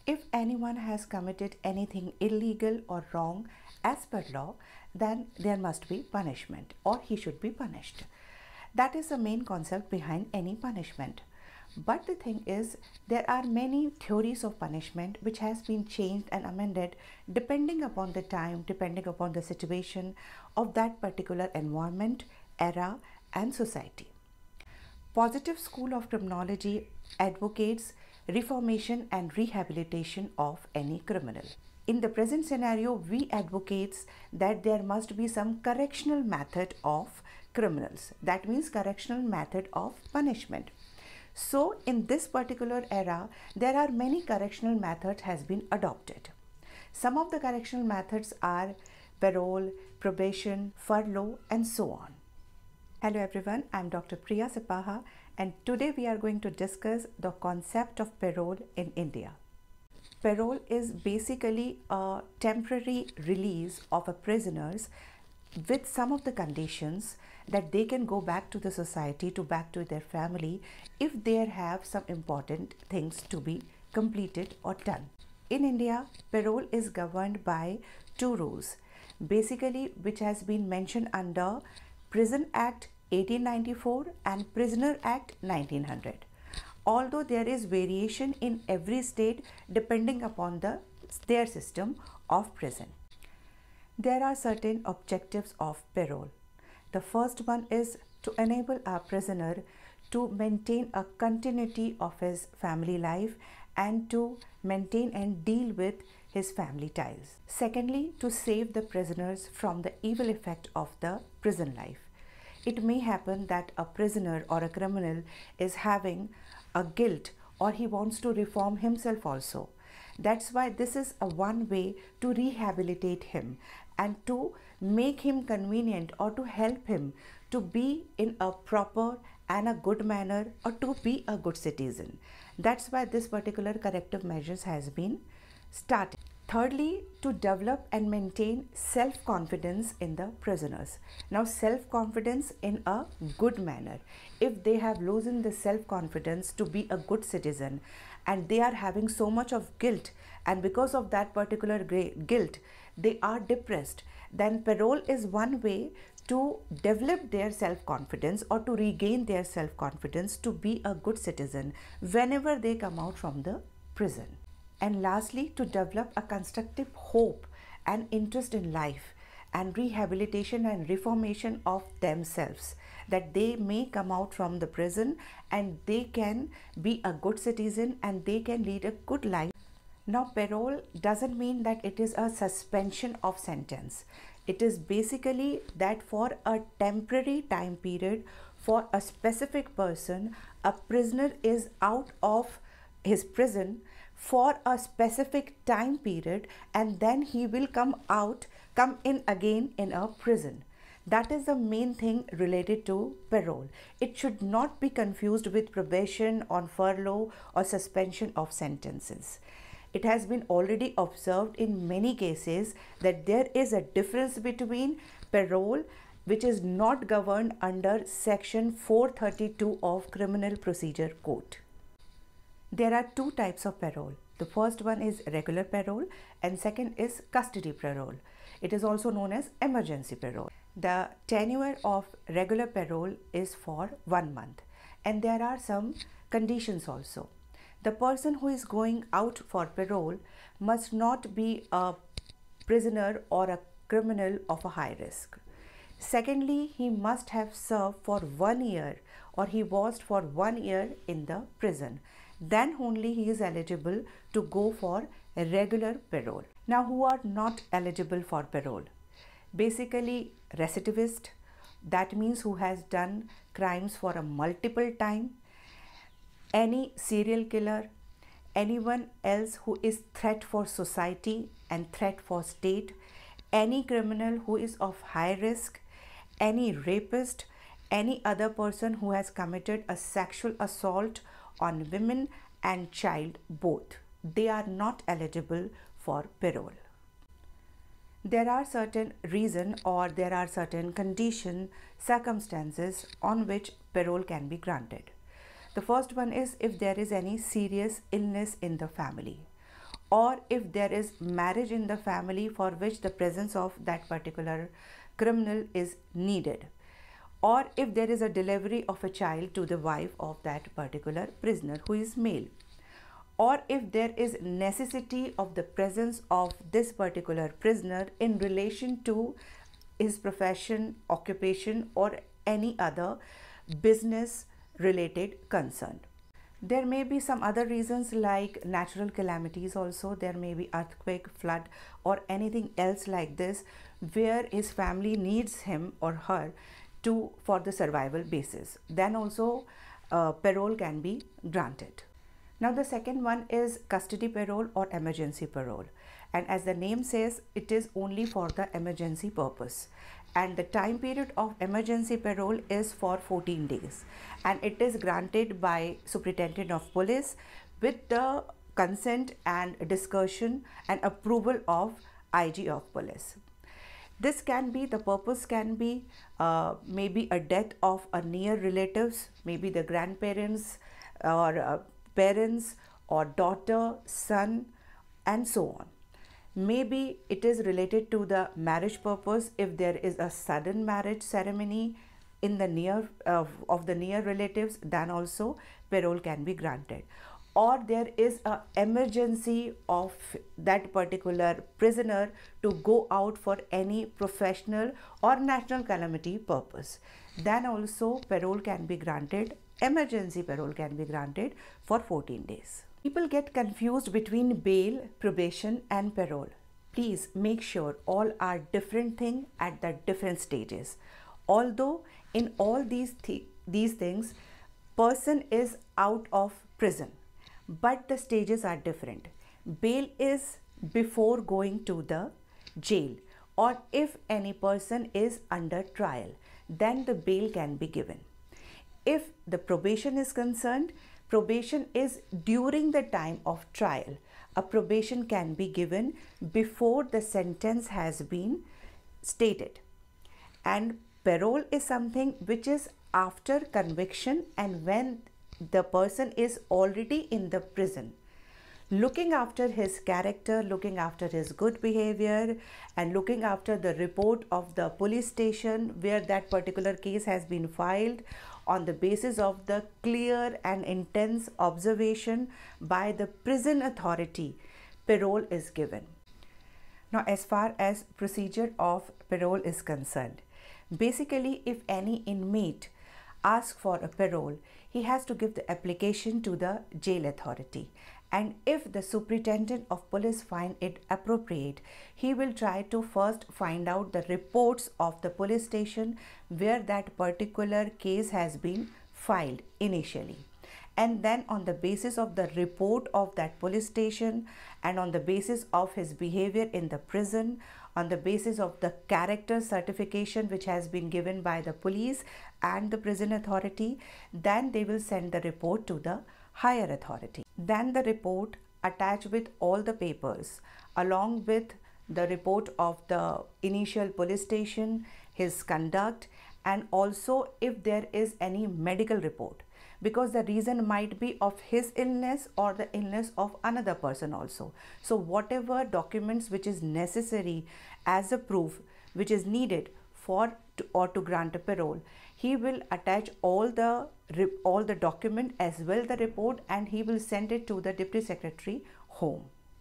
If anyone has committed anything illegal or wrong as per law, then there must be punishment or he should be punished. That is the main concept behind any punishment. But the thing is, there are many theories of punishment which has been changed and amended depending upon the time, depending upon the situation of that particular environment, era and society. Positive School of Criminology advocates reformation and rehabilitation of any criminal. In the present scenario, we advocate that there must be some correctional method of criminals. That means correctional method of punishment. So in this particular era, there are many correctional methods has been adopted. Some of the correctional methods are parole, probation, furlough and so on. Hello everyone, I am Dr.Priya Sepaha and today we are going to discuss the concept of parole in India. Parole is basically a temporary release of a prisoners with some of the conditions that they can go back to the society, back to their family if they have some important things to be completed or done. In India, parole is governed by two rules, basically which has been mentioned under Prison Act 1894 and Prisoner Act 1900. Although there is variation in every state depending upon their system of prison. There are certain objectives of parole. The first one is to enable a prisoner to maintain a continuity of his family life and to maintain and deal with his family ties. Secondly, to save the prisoners from the evil effect of the prison life. It may happen that a prisoner or a criminal is having a guilt or he wants to reform himself also. That's why this is a one way to rehabilitate him and to make him convenient or to help him to be in a proper and a good manner or to be a good citizen. That's why this particular corrective measures has been started. Thirdly, to develop and maintain self-confidence in the prisoners. Now, self-confidence in a good manner. If they have loosened the self-confidence to be a good citizen and they are having so much of guilt and because of that particular guilt, they are depressed, then parole is one way to develop their self-confidence or to regain their self-confidence to be a good citizen whenever they come out from the prison. And lastly, to develop a constructive hope and interest in life and rehabilitation and reformation of themselves, that they may come out from the prison and they can be a good citizen and they can lead a good life. Now, parole doesn't mean that it is a suspension of sentence. It is basically that for a temporary time period for a specific person, a prisoner is out of his prison for a specific time period and then he will come in again in a prison. That is the main thing related to parole. It should not be confused with probation or furlough or suspension of sentences. It has been already observed in many cases that there is a difference between parole, which is not governed under section 432 of Criminal Procedure Code. There are two types of parole. The first one is regular parole and second is custody parole. It is also known as emergency parole. The tenure of regular parole is for 1 month and there are some conditions also. The person who is going out for parole must not be a prisoner or a criminal of a high risk. Secondly, he must have served for 1 year or he was for 1 year in the prison. Then only he is eligible to go for a regular parole. Now, who are not eligible for parole? Basically, recidivist, that means who has done crimes for a multiple time, any serial killer, anyone else who is threat for society and threat for state, any criminal who is of high risk, any rapist, any other person who has committed a sexual assault on women and child both. They are not eligible for parole. There are certain reasons or there are certain circumstances on which parole can be granted. The first one is if there is any serious illness in the family or if there is marriage in the family for which the presence of that particular criminal is needed, or if there is a delivery of a child to the wife of that particular prisoner who is male, or if there is necessity of the presence of this particular prisoner in relation to his profession, occupation, or any other business related concern. There may be some other reasons like natural calamities also. There may be earthquake, flood, or anything else like this where his family needs him or her to for the survival basis. Then also parole can be granted. Now the second one is custody parole or emergency parole, and as the name says, it is only for the emergency purpose, and the time period of emergency parole is for 14 days, and it is granted by Superintendent of Police with the consent and discussion and approval of IG of Police. This can be, the purpose can be maybe a death of a near relatives, maybe the grandparents or parents or daughter, son, and so on. Maybe it is related to the marriage purpose. If there is a sudden marriage ceremony in the near of the near relatives, then also parole can be granted. Or there is a emergency of that particular prisoner to go out for any professional or national calamity purpose, then also parole can be granted. Emergency parole can be granted for 14 days. People get confused between bail, probation, and parole. Please make sure all are different things at the different stages. Although in all these things, person is out of prison, but the stages are different. Bail is before going to the jail, or if any person is under trial, then the bail can be given. If the probation is concerned, probation is during the time of trial. A probation can be given before the sentence has been stated. And parole is something which is after conviction and when the person is already in the prison. Looking after his character, looking after his good behavior, and looking after the report of the police station where that particular case has been filed, on the basis of the clear and intense observation by the prison authority, parole is given. Now, as far as procedure of parole is concerned, basically if any inmate asks for a parole, he has to give the application to the jail authority, and if the Superintendent of Police find it appropriate, he will try to first find out the reports of the police station where that particular case has been filed initially, and then on the basis of the report of that police station and on the basis of his behavior in the prison, on the basis of the character certification which has been given by the police and the prison authority, then they will send the report to the higher authority. Then the report attached with all the papers along with the report of the initial police station, his conduct, and also if there is any medical report, because the reason might be of his illness or the illness of another person also. So whatever documents which is necessary as a proof which is needed to grant a parole, he will attach all the document as well the report, and he will send it to the Deputy Secretary home.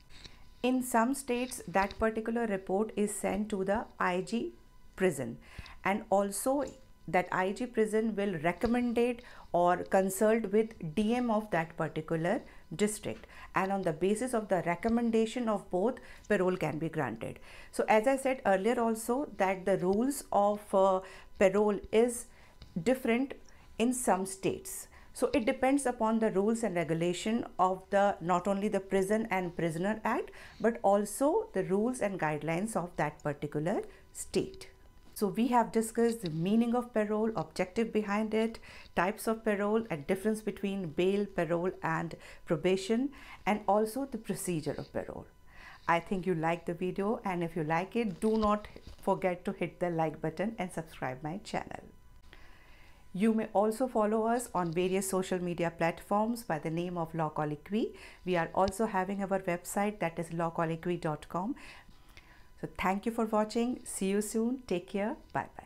In some states, that particular report is sent to the IG prison, and also that IG prison will recommend it or consult with DM of that particular district, and on the basis of the recommendation of both, parole can be granted. So as I said earlier also, that the rules of parole is different in some states. So it depends upon the rules and regulation of the not only the Prison and Prisoner Act, but also the rules and guidelines of that particular state. So we have discussed the meaning of parole, objective behind it, types of parole, and difference between bail, parole, and probation, and also the procedure of parole. I think you liked the video, and if you like it, do not forget to hit the like button and subscribe my channel. You may also follow us on various social media platforms by the name of Law Colloquy. We are also having our website, that is lawcolloquy.com. So thank you for watching. See you soon. Take care. Bye bye.